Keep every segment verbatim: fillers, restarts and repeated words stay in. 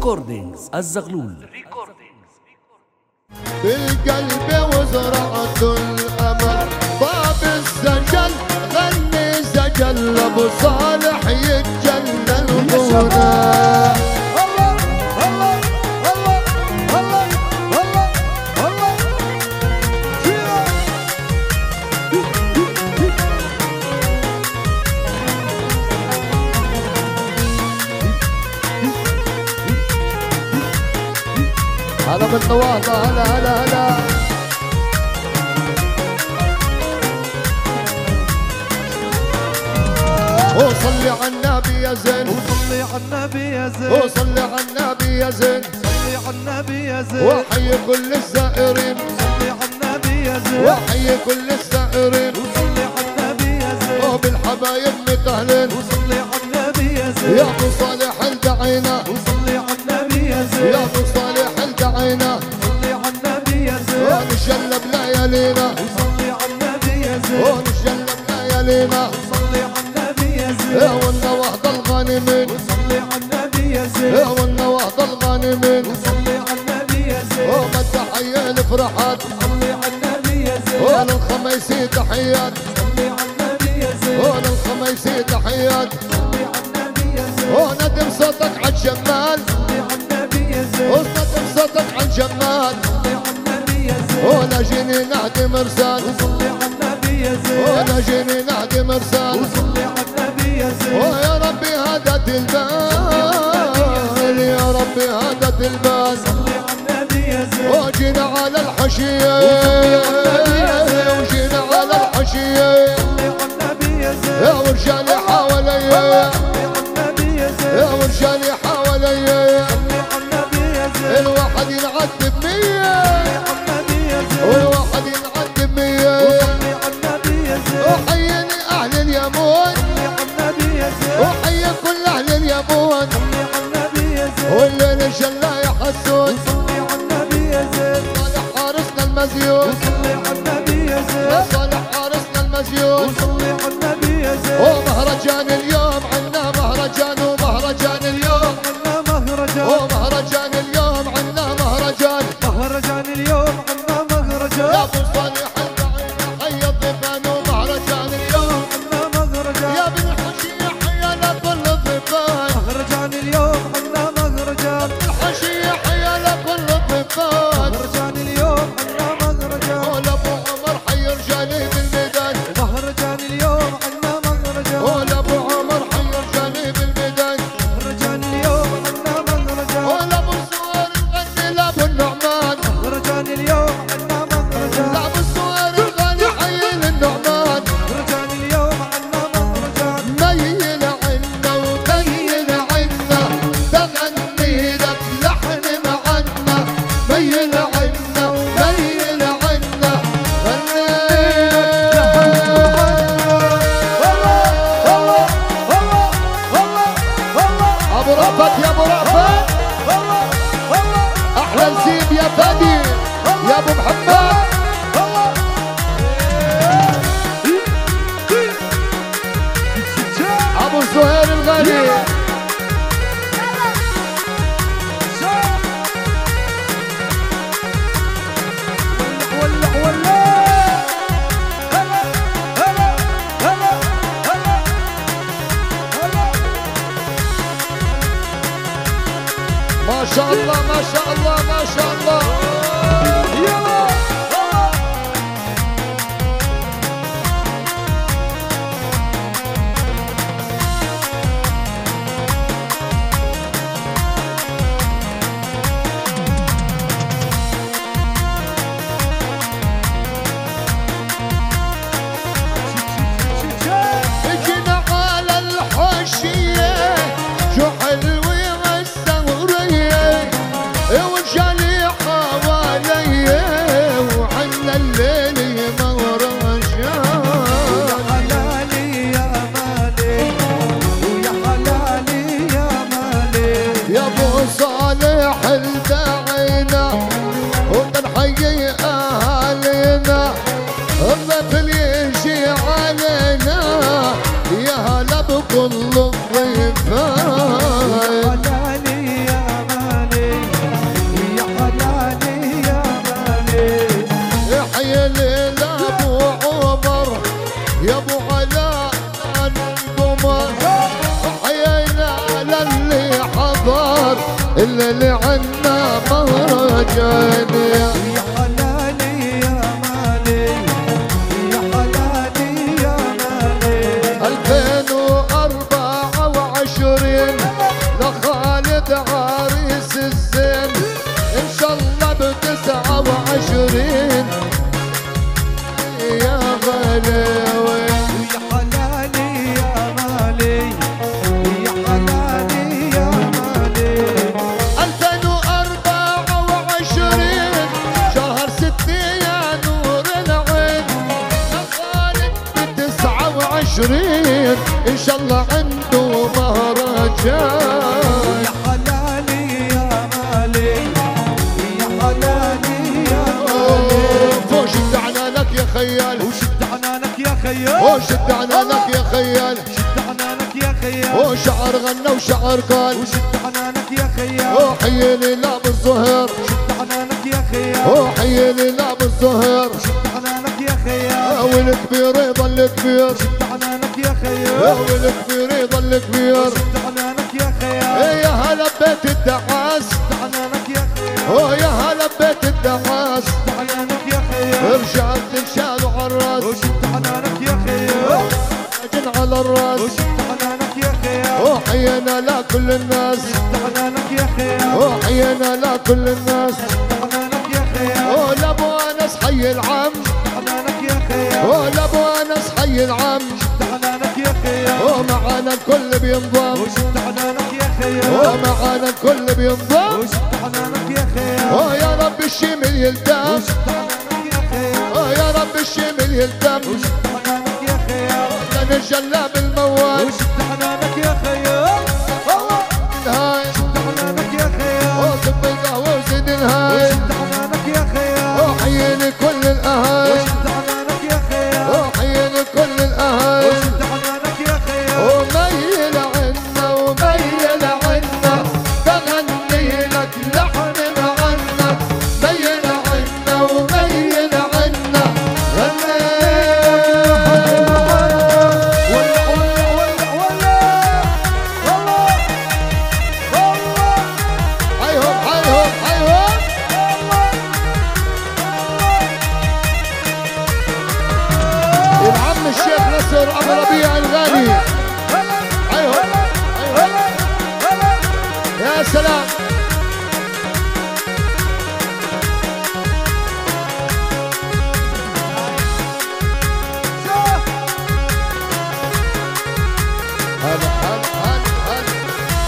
ريكوردينجز الزغلول. بالقلب وزرعت الامل طاب السجل غني سجل ابو صالح يتجلى الغنى. هلا بالنواطة هلا هلا هلا. وصلي على النبي يا زين وصلي على النبي يا زين وصلي على النبي يا زين صلي على النبي يا زين وحي كل الزائرين صلي على النبي يا زين وحي كل الزائرين وصلي على النبي يا زين وبالحبايب متهلين وصلي على النبي يا زين يا ابو صالح الدعينا وصلي على النبي يا زين يا ابو صالح الدعينا وصلي على النبي يا زين ونشلب ليالينا وصلي على النبي يا زين ونشلب ليالينا وصلي على النبي يا زين والنواهض الغانمين وصلي على النبي يا زين والنواهض الغانمين وصلي على النبي يا زين وما تحية الفرحات صلي على النبي يا زين وللخميسي تحيات صلي على النبي يا زين وللخميسي تحيات صلي على النبي يا زين وندم صوتك عالجمال صلي على النبي يا زين وندم صوتك عالجمال صلي على النبي يا زين ولا جيني نهدي مرسال وصلي على النبي يا زين ولا جيني نهدي مرسال وصلي على النبي يا زين ويا ربي هدت البال يا ربي هدت البال صلي على النبي يا زين وجينا على الحشية وجينا على الحشية صلي على النبي يا زين يا ورجالي حواليا صلي على النبي يا زين يا ورجالي حواليا صلي على النبي يا زين الواحد ينعد بمية صلي على النبي يا زين والواحد ينعد بمية صلي على النبي يا زين وحيني أهل اليمون صلي على النبي يا زين وحيي كل أهل اليمون صلي على النبي يا زين والليل الجلا يحسون صلي على النبي يا زين صالح حارسنا المزيون صلي على النبي يا زين صالح حارسنا المزيون صلي على النبي يا زين ومهرجان اليوم عنا مهرجان ومهرجان اليوم عنا مهرجان ومهرجان اليوم عنا مهرجان مهرجان اليوم عنا مهرجان يا ابو صالح الدعينا حي الضيفان ومهرجان اليوم عنا مهرجان يا ابن الحشية حيانا كل الضيفان مهرجان اليوم عنا مهرجان الحشية حيانا كل الضيفان مهرجان اليوم عنا مهرجان ولا ابو عمر حي رجالي بالميدان مهرجان اليوم عنا مهرجان ولا ابو عمر حي رجالي بالميدان مهرجان اليوم عنا مهرجان ولا ابو السوار الغني لابو النعمان مهرجان اليوم عنا مهرجان لابو السوار الغني حي للنعمان مهرجان اليوم عنا مهرجان ميل عنا وميل عنا تغني لك لحن معنا ميل عنا وميل عنا غني ابو رأفت يا ابو رأفت احلى نسيب يا فادي يا ابو محمد ابو زهير الغالي ولع ولع هلا هلا هلا هلا هلا ما شاء الله ما شاء الله ما شاء الله يلا اجينا على الحشية شو حلوة والثورية ورجالي حوالي وعنا الليل مهرجان حلالي يا مالي ويا حلالي يا مالي يا ابو صالح الدعينا وبنحيي اهالينا الضيف اللي يجي علينا يا هلا بكل الضيفان حلالي يا مالي الليل عنا مهرجان. يا حلالي يا مالي يا حلالي يا مالي. ألفين وأربعة وعشرين لخالد عريس الزين، إن شاء الله بتسعة وعشرين يا غلاوي. يا حلالي يا مالي يا حلالي يا مالي. ألفين وأربعة وعشرين شهر ستة يا نور العين، لخالد بتسعة وعشرين إن شاء الله عنده مهرجان. يا حلالي يا مالي يا حلالي يا مالي. فوق شد عنانك يا خيال، وشد عنانك يا خيال، فوق شد عنانك يا خيال، شد عنانك يا خيال. وشعر غنى وشعر قال، وشد عنانك يا خيال، وحييني لا بالظهر، شد عنانك يا خيال، وحييني لا بالظهر، شد عنانك يا خيال. والكبير يضل كبير، شد عنانك يا خيال، والكبير يضل كبير. شد عنانك يا خيال، يا هلا ببيت الدعاس، شد عنانك يا خيال، ويا هلا ببيت الدعاس، شد عنانك يا خيال. رجال تنشال وعالراس، وشد عنانك يا خيال، اجن على الراس، وشد عنانك يا خيال. وحيينا لا كل الناس، شد عنانك يا خيال، وحيينا لا كل الناس. شد عنانك يا خيال، ولا ابو انس حي العم، شد عنانك يا خيال، ولا ابو انس حي العم، شد عنانك يا خيال. ومعانا الكل بينضم، وشد عنانك يا خيال، ومعانا الكل بينضم. وشد عنانك يا خيال، ويا رب الشمل يلتم، وشد عنانك يا خيال، ويا رب الشمل يلتم. وشد عنانك يا خيال، نتجلى بالموال، وشد عنانك يا خيال. الله الهاي شد عنانك يا خيال، وصب القهوة وزيد الهاي، وشد عنانك يا خيال، وحييني كل الاهاي، وشد عنانك يا خيال، وحييني كل الاهاي. وشد عنانك يا خيال. وميل عنا وميل عنا بغني لك لحن معنك، ميل عنا وميل عنا غني. ولع ولع ولع ولع. الله الله حيهم حيهم حيهم. العم الشيخ نصر ابو ربيع الغالي، حيهم حيهم. يا سلام. هلا هلا هلا هلا.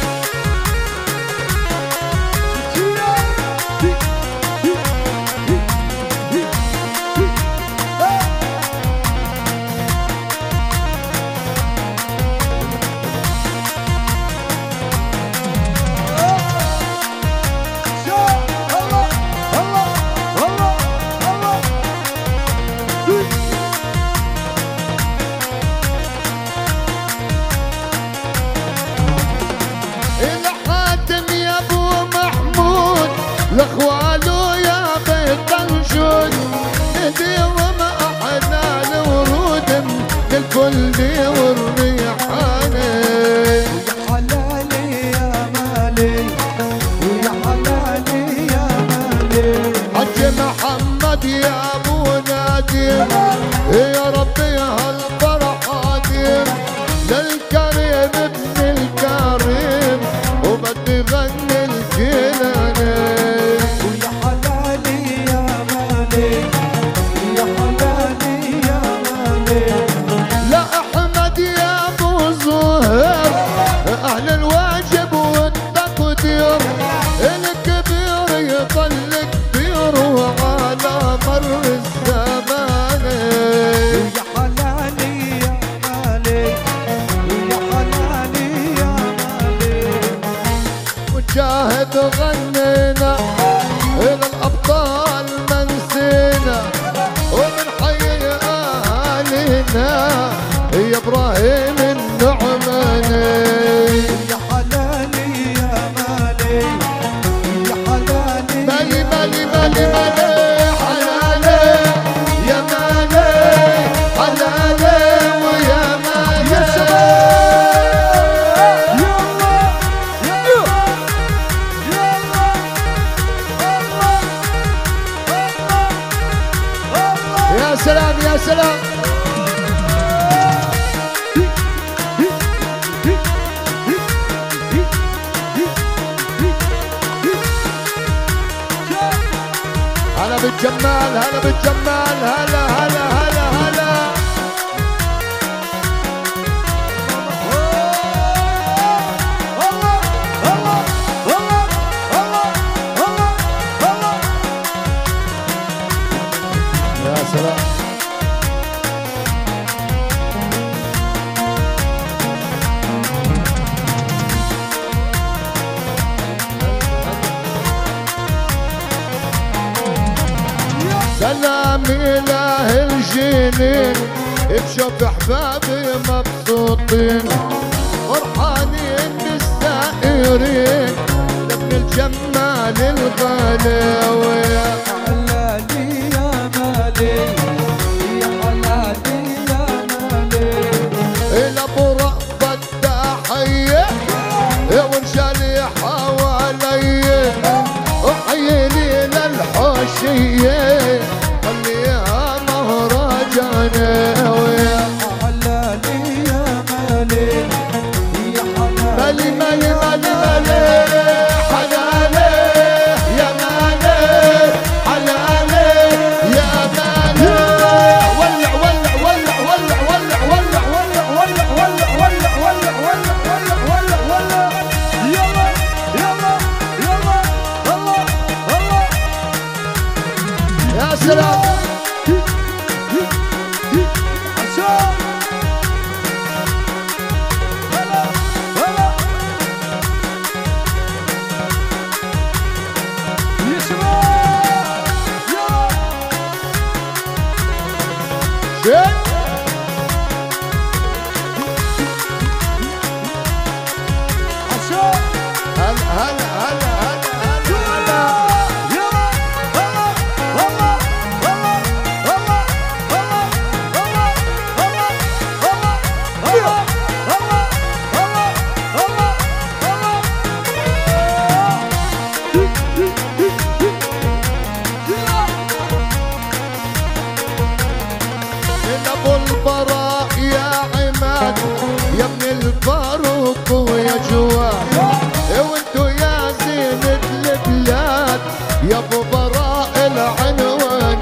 الحاتم يا ابو محمود لاخواله يا بيت الجود، نهديهم احلى الورود للكل والريحانه. يا حلالي يا مالي يا حلالي يا مالي. حج محمد يا ابو نادم، يا ربي هالفرحه ديم للكريم ابن الكريم وبدي غني الجنانه. ويا حلالي يا مالي يا حلالي يا مالي. لا احمد يا ابو زهير اهل الواجب والتقدير، الكبير يضل كبير وعلى مر الزمان. ويا حلالي يا مالي ويا حلالي يا مالي. وجاهد غنينا الى الابطال ما نسينا، ومن حي اهالينا يا ابراهيم النعماني. يا حلالي يا مالي يا حلالي مالي مالي مالي مالي حلالي يا مالي حلالي ويا مالي. يا شباب يلا يلا يلا سلام. هلا بالجمال هلا بالجمال هلا هلا هلا هلا. يا سلام. سلامي له الجنين بشوف احبابي مبسوطين فرحانين بالسائرين لابن الجمال الغلاوي. يا حلالي يا مالي يا حلالي يا مالي لابو رأفت تحية وانشالي حوالي وحيلي للحوشية خليها مهرجانة. يا حلالي يا مالي يا حلالي مالي مالي مالي مالي حلالي يا مالي حلالي يا مالي. ولع ولع ولع ولع ولع ولع ولع ولع ولع ولع ولع ولع ولع ولع ولع يلا يلا يلا الله الله. يا سلام. عشان هلا هلا يا شباب يلا شيء عشان هلا هلا هلا هلا هلا. يلا هلا هلا هلا هلا هلا هلا هلا هلا هلا هلا هلا من ابو البراء يا عماد يا ابن الفاروق ويا جواد وانتو يا زينة البلاد يا ابو براء العنوان.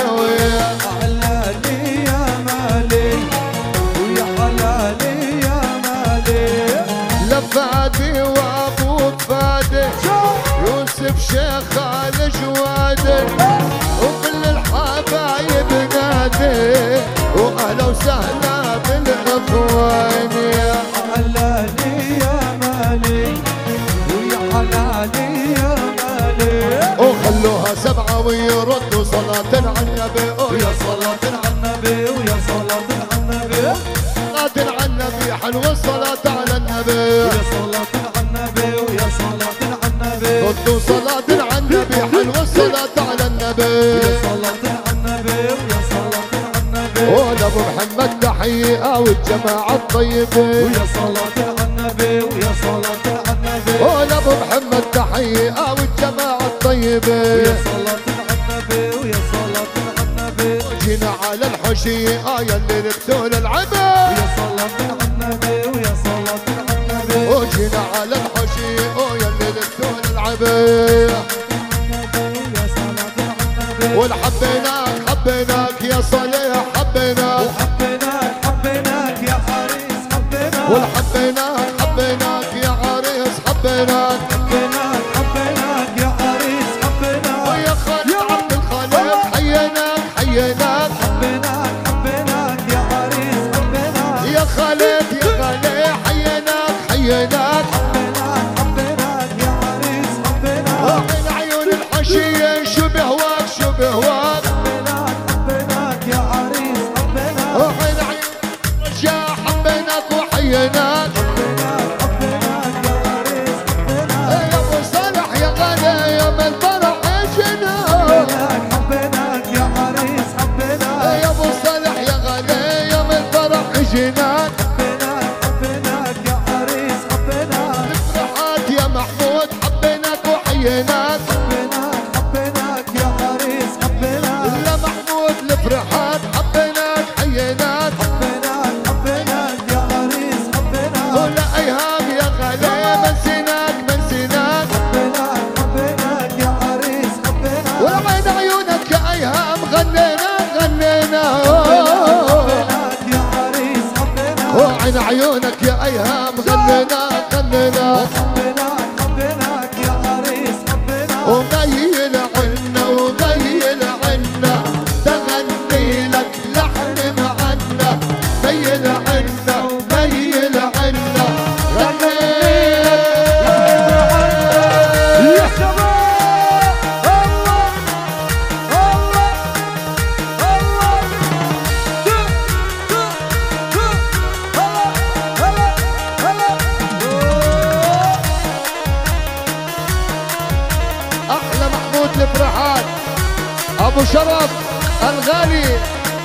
حلالي يا مالي ويا حلالي يا مالي لفادي وابو فادي يوسف شيخ على جوادي وكل الحبايب نادي واهلا وسهلا بالاخوان. حلالي يا مالي ويا حلالي يا مالي وخلوها سبعة ويردوا صلاة على النبي ويا صلاة على النبي ويا صلاة على النبي صلاة على النبي حلوة الصلاة على النبي ويا صلاة على النبي ويا صلاة على النبي ردوا صلاة على النبي حلوة الصلاة على النبي ويا صلاة على النبي ويا صلاة على النبي ولابو محمد تحية والجماعة الطيبة ويا صلاة على النبي ويا صلاة على النبي ولابو محمد تحية والجماعة الطيبة ويا صلاة على النبي ويا صلاة على النبي جينا على الحشية يلي لبسوا العبا ويا صلاة على النبي ويا صلاة على النبي وجينا على الحشية يلي لبسوا العبا ويا صلاة على النبي والحبيناك حبيناك يا صالح حبيناك وحبيناك حبيناك يا حريص حبيناك والحبيناك حبيناك يا عريس حبيناك حبيناك حبيناك يا حريص حبيناك ويا خالد عبد الخالق حييناك حييناك حبيناك حبيناك يا حريص حبيناك يا خالد يا خالد حييناك حييناك حبيناك حبيناك يا حريص حبيناك ومن عيون الحشية شو بهواك شو بهواك حبيناك حبيناك يا حريص حبيناك ومن عيون الرجاء حبيناك وحييناك عيونك يا ايهام غنينا غنينا حبيناك حبيناك يا عريس حبيناك وميل عنا وميل عنا تغني لك لحن معنا ميل عنا وميل عنا غني يا شباب الله الله الله دو دو دو هلا هلا هلا احلى محمود الفرحات ابو شرف الغالي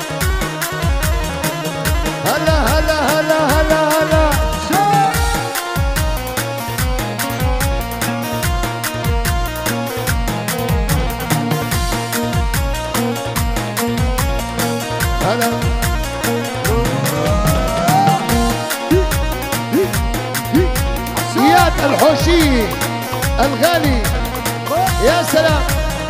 هلا هلا هلا هلا هلا هلا زياد الحوشي الغالي يا سلام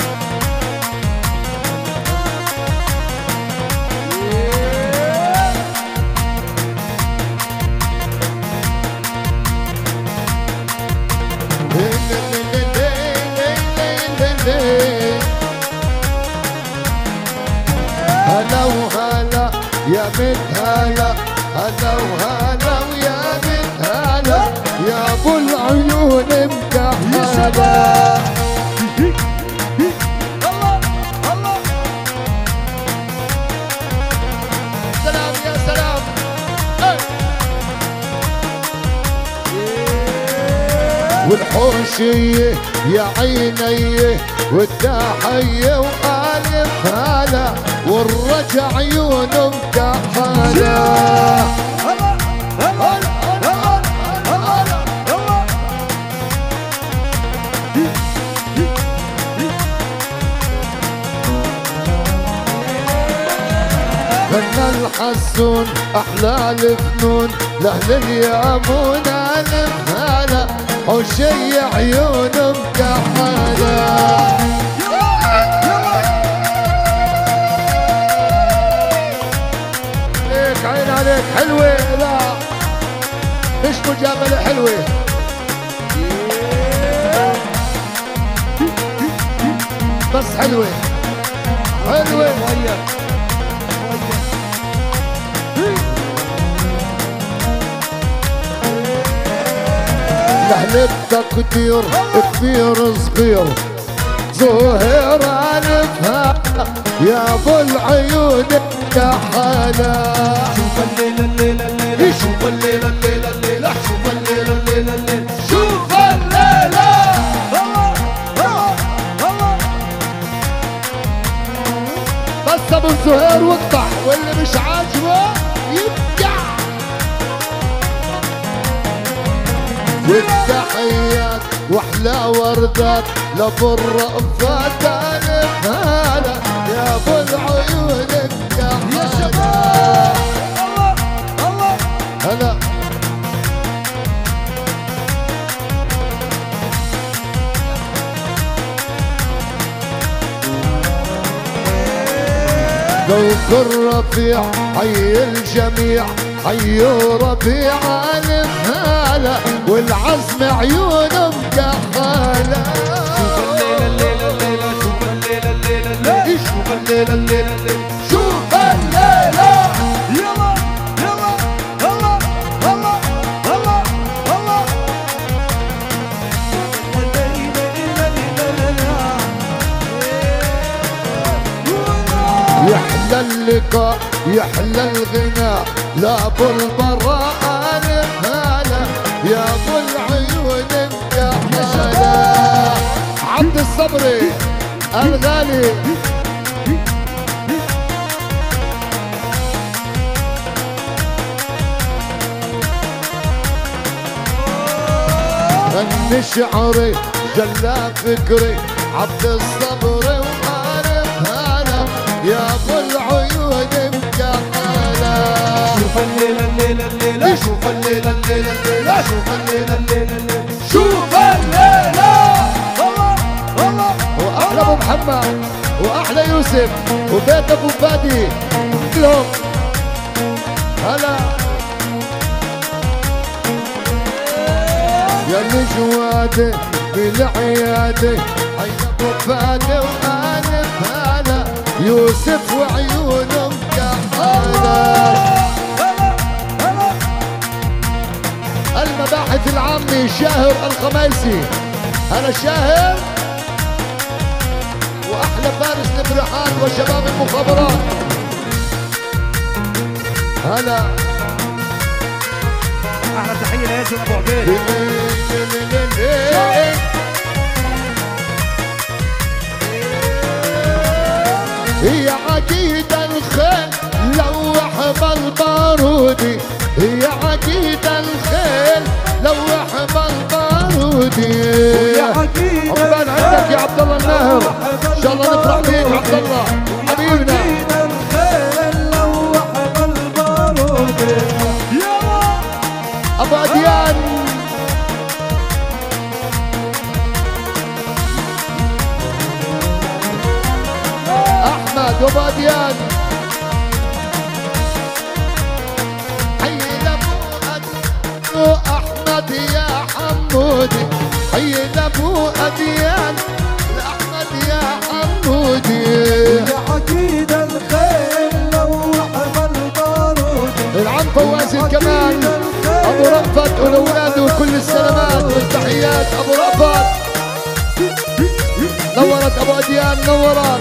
هلا وهلا يا بنت هلا هلا وهلا ويا بنت هلا يا ابو العيون مكحله الله الله سلام يا سلام اي والحوشيه يا عيني والتحيه والف هلا والرجع عيونه مكحله هلا هلا هلا هلا هلا غنى الحسون احلى الفنون لاهل اليامون الف هلا حوشي عيونه مكحله عليك عين عليك حلوه لا مش مجامله حلوه بس حلوه حلوه لأهل التقدير كبير صغير ظهر ألف هلا يا ابو العيون كحلا شوف الليلة الليلة الليلة شوف الليلة الليلة الليلة شوف الليلة الليلة الليلة شوف الليلة الله الله الله بس ابو الزهير واقطع واللي مش عاجبه يبكع والتحيات واحلى وردات لابو الرأفات الف هلا يا ابو العيون يا الكحلا شباب الله الله هلا ذوق الرفيع حي الجميع حيوا ربيع الف هلا والعزم عيونه مكحله شوف الليلة الليلة الليلة شوف الليلة الليلة الليلة شوف الليلة الليلة الليلة شوف الليله يلا يلا يلا يلا يلا يلا يحلى اللقاء يحلى الغناء لا ابو البراء الف هلا يا ابو العيون مكحله عبد الصبري الغالي غني شعري جلا فكري عبد الصبري وعارف هلا يا ابو العيون مكحله شوف الليلة الليلة الليلة شوف الليلة الليلة الليلة شوف الليلة الليلة الليلة شوف الليله الله الله واحلى ابو محمد واحلى يوسف وبيت ابو فادي كلهم هلا يا الجوادة بالعيادة حي ابو فادي والف هلا يوسف وعيونهم كحالة. المباحث العامة شاهر الخميسي، هلا شاهر واحلى فارس البرحان وشباب المخابرات. هلا احلى تحيه لياسر ابو عبيد. هي عقيد الخيل لوح بالبارودي، هي عقيد الخيل لوح بالبارودي. عقبال عندك يا عبد الله الناهر، ان شاء الله نفرح بيك عبد الله حبيبنا. ابو اديان احمد وابو اديان حي لابو احمد يا حمودي، حي لابو اديان لاحمد يا حمودي. يا عقيد الخيل لوح بالبارود، العم فواز كمان ابو رأفت والاولاد وكل السلامات والتحيات ابو رأفت. نورت ابو اديان نورت.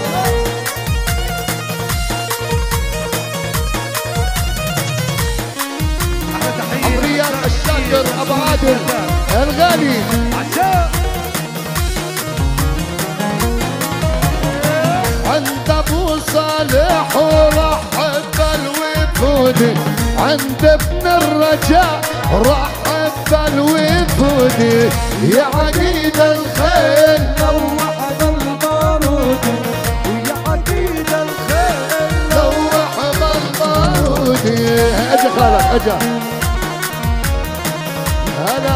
عمريان الشاكر ابو عادل الغالي. عند ابو صالح ورحب الوفود، عند ابن الرجاء رحب بالوفود. يا عقيد الخيل لوح بالبارود، ويا عقيد الخيل لوح بالبارود. اجا خالك اجا. هلا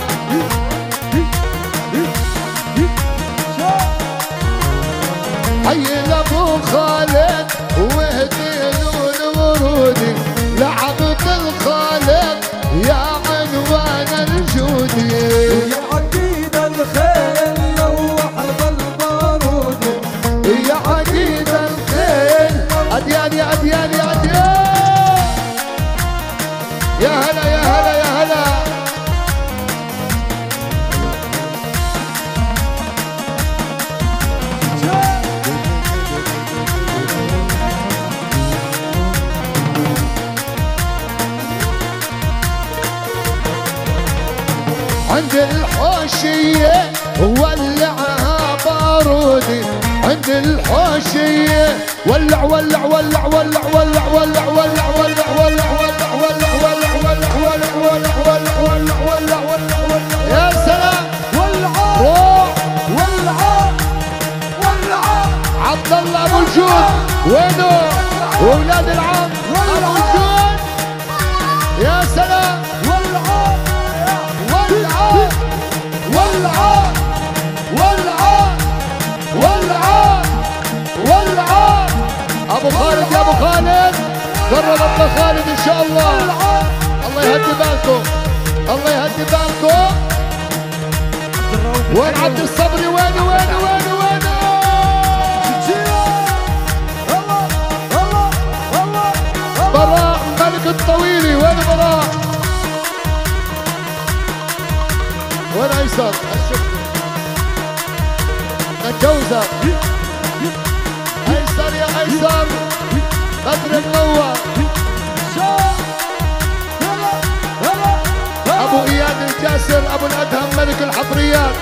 حي لابو خالد وهديله الورودي، لعبة الخالد يا عنوان الجودي. يا عقيد الخيل لوح بالبارود، يا عقيد الخيل اديان يا اديان يا اديان. يا هلا يا هلا يا هلا. عند الحوشية ولعها بارودي، عند الحوشية ولع ولع ولع ولع ولع ولع ولع ولع ولع ولع ولع ولع ولع ولع ولع ولع ولع ولع. يا سلام ولع روح ولع ولع. عبد الله ابو الجود وينه؟ واولاد العم ابو الجود. يا سلام ولعوا ولعوا ولعوا ولعوا ولعوا ولعوا. ابو خالد يا ابو خالد قرب ابو خالد ان شاء الله. الله يهدي بالكم الله يهدي بالكم. وين عبد الصبري؟ وينه وينه وينه وينه؟ براء ملك الطويلي. وين براء؟ وين ايسر؟ الجوزر ايسر يا ايسر. بدر منور. ابو اياد الجاسر ابو الادهم ملك الحفريات.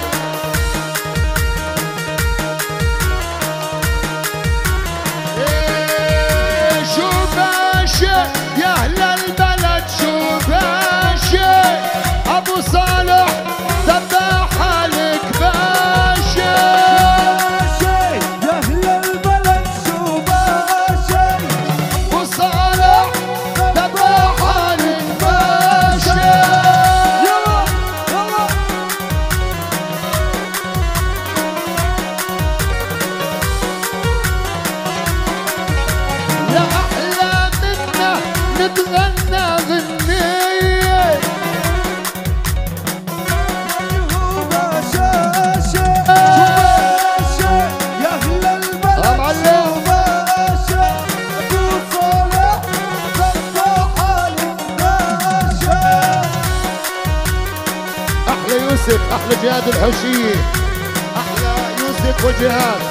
إيه شو باشا يا اهل البلد، شو باشا ابو صالح ذبح لك باشا. يا اهل البلد شو باشا، ابو صالح ذبح لك باشا. يلا يلا جهاد الحوشية، أحلى يوسف وجهاد،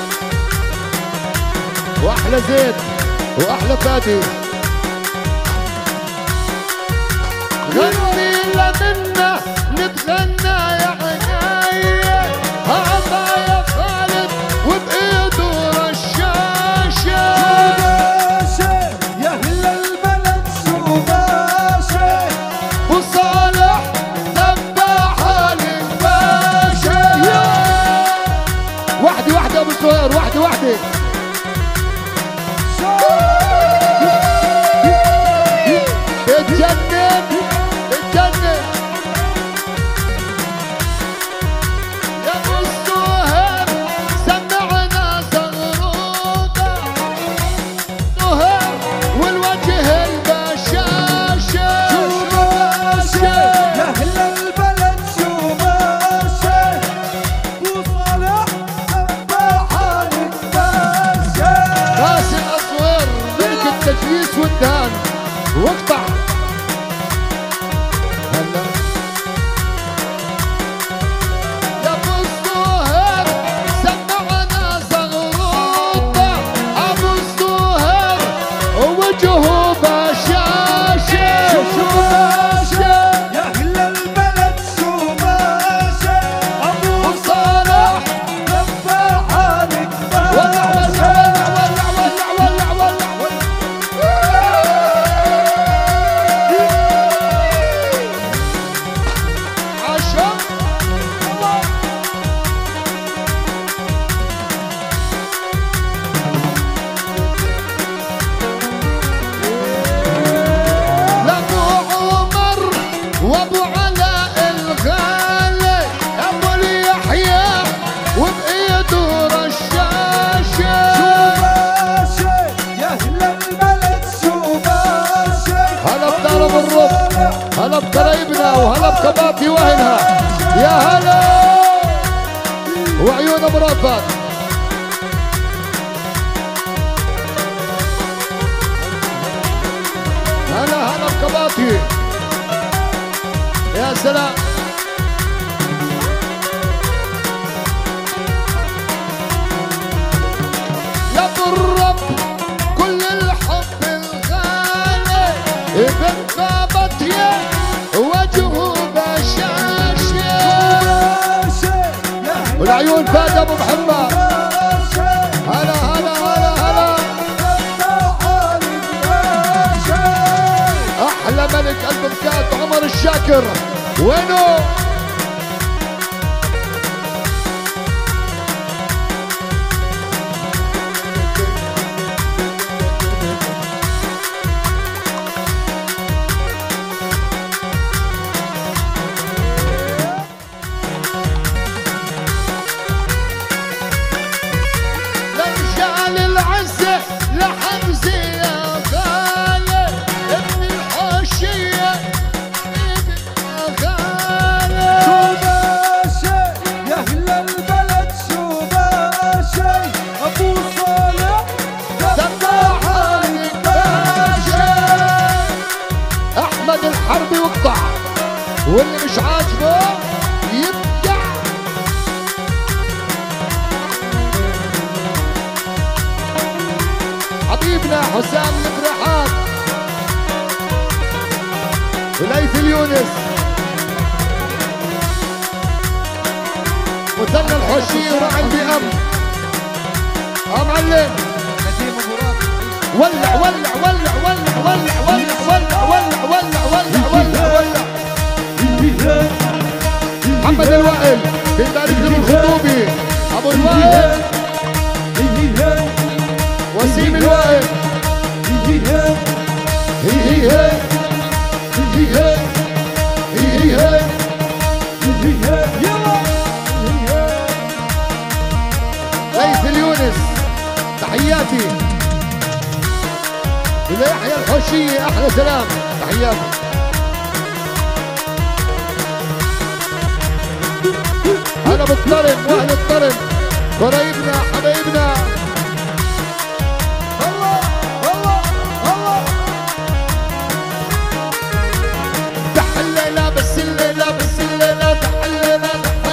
وأحلى زيد وأحلى فادي. غني لمنا نتغنى يا عناية، هذا يا خالد وبإيده رشاشة. شوباشة يا أهل البلد شوباشة، وصالح ذبح الباشا. وحدي وحدي أبو سهير، وحدي وحدي. اتجنن اتجنن يا ابو السهير، سمعنا زغروطه سهير والوجه البشاشه. شوباشة يا أهل البلد شوباشة، وصالح ذبح الباشا. راس الاصوير ملك التجويس والدهان، واقطع هلا يا ابو السهير، سمعنا زغروطه ابو السهير وجهه بشاشه. شوباشة يا أهل البلد شوباشة، أبو صالح ذبح ولع الباشا. ولع ولع ولع ولع ولع. عشان لابو عمر وابو علاء الغالي، ابو اليحيى وبايده رشاشه. شوباشة يا أهل البلد شوباشة، هلا بدرب الرب، هلا بقرايبنا وهلا بكباتي واهلها، يا هلا وعيون ابو رافت. هلا هلا بكباتي، يا سلام. يا ابو الرب كل الحب الغالي، ابن بابتي وجهه بشاشه. يا أهل والعيون فاد ابو محمد، الباشا، هلا هلا هلا هلا. ذبح الباشا. احلى ملك البركات عمر الشاكر، وينه؟ لرجال العزة لحمزة يا غالي، ابن الحوشية يا غالي. شوباشة يا أهل البلد شوباشة، أبو صالح ذبح الباشا. احمد الحربي واقطع، واللي مش عاجبه يبدع. حبيبنا حسام الفرحات وليث اليونس، مثنى الحوشي وراعي البيئم. اه معلم، ولع ولع ولع ولع ولع ولع ولع ولع ولع ولع ولع ولع. محمد الوائل بيبارك له بالخطوبي، ابو الوائل وسيم الوائل. هي هي هي هي هي هي ليث اليونس تحياتي، وليحيى الحوشية احلى سلام تحياتي. هلا بالطرب واهل الطرب، قرايبنا حبايبنا. الله الله الله. دح الليلة بس الليلة بس الليلة دح الليلة دح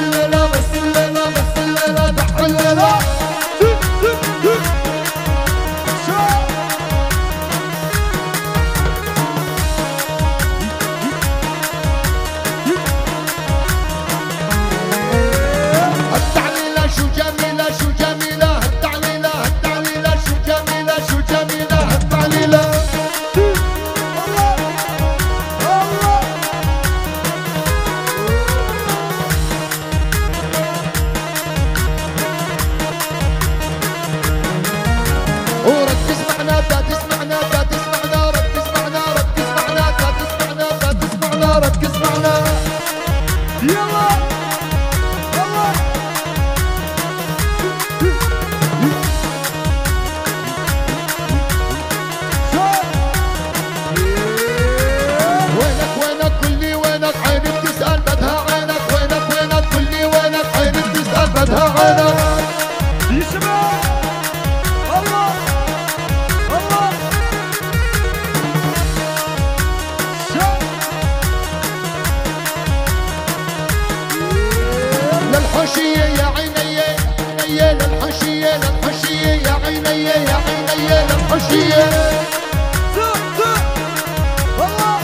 للحاشية يا عيني يا عيني للحاشية للحاشية يا عيني يا عيني للحاشية زق زق والله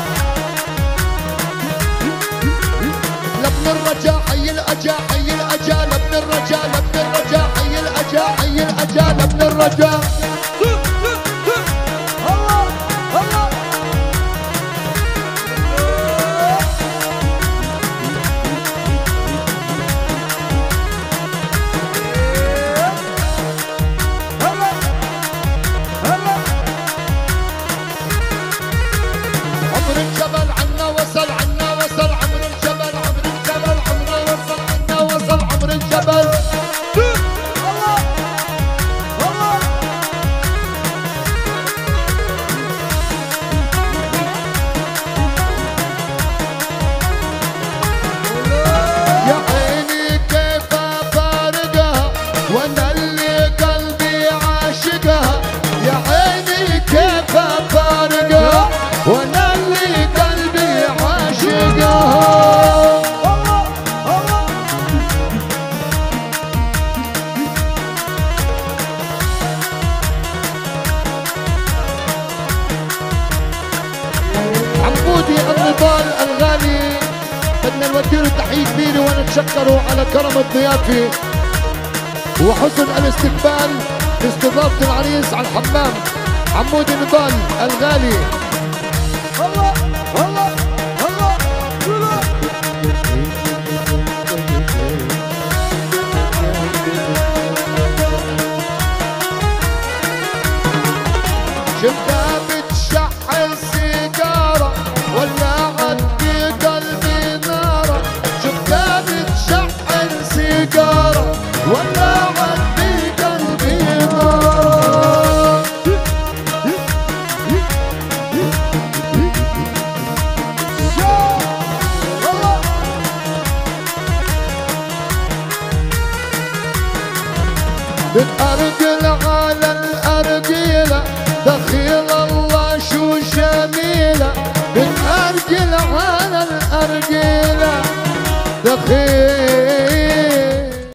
لابن الرجا حي الأجا حي الأجا لابن الرجا لابن الرجا حي الأجا حي الأجا لابن الرجا زق زق زق الله الله هلا هلا عمر الجبل عنا وصل عنا وصل عمر الجبل عمر الجبل عمر وصل عنا وصل عمر الجبل زق الله الله يا عيني كيف افارقها وانا اللي قلبي عاشقها يا عيني كيف افارقها وانا اللي قلبي عاشقها الله الله عمودي النضال الغالي بدنا نودي له تحيه كبيره ونتشكره على كرم الضيافه وحسن الاستقبال باستضافه العريس على الحمام عمودي النضال الغالي الله